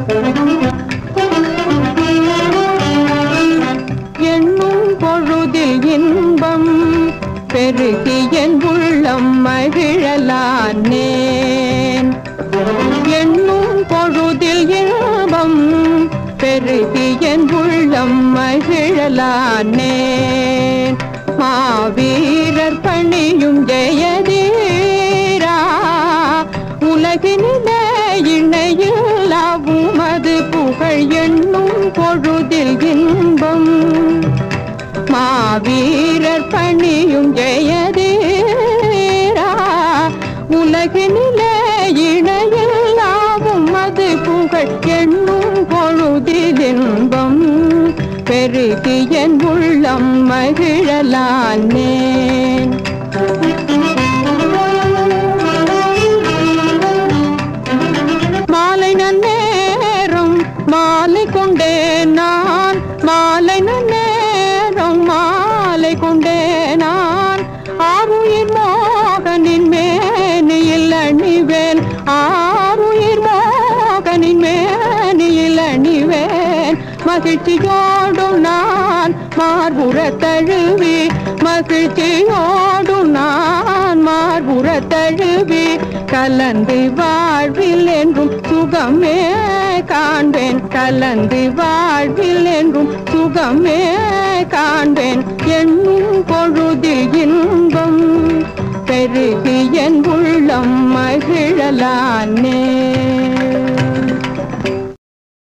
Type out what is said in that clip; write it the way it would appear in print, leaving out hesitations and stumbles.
எண்ணும் பொழுதில் இன்பம் பெருகி என் உள்ளம் மகிழலானேன். எண்ணும் பொழுதில் இன்பம் பெருகி என் உள்ளம் மகிழலானேன். மாவீரர் பணியும் ஜெயதீரா உலகினிலே இணையில்லா உமது புகழ் எண்ணும் பொழுதில் இன்பம். மாவீரர் பணியும் ஜெயதீரா உலகினிலே இணையில்லா உமது புகழ் எண்ணும் பொழுதில் இன்பம் பெருகி என் உள்ளம் மகிழலானேன். மாலை நன்னேரம் மாலை கொண்டே நான், மாலை நன்னேரம் மாலை கொண்டே நான், ஆருயிர் மோகனின் மேனியில் அணிவேன், ஆருயிர் மோகனின் மேனியில் அணிவேன். மகிழ்ச்சியோடும் நான் மார்புற தழுவி, மகிழ்ச்சியோடும் நான் மார்புற தழுவி, கலந்து வாழ்வில் என்றும் சுகமே காண்பேன், கலந்து வாழ்வில் என்றும் சுகமே காண்பேன். எண்ணும் பொழுதில் இன்பம் பெருகி என் உள்ளம் மகிழலானேன்.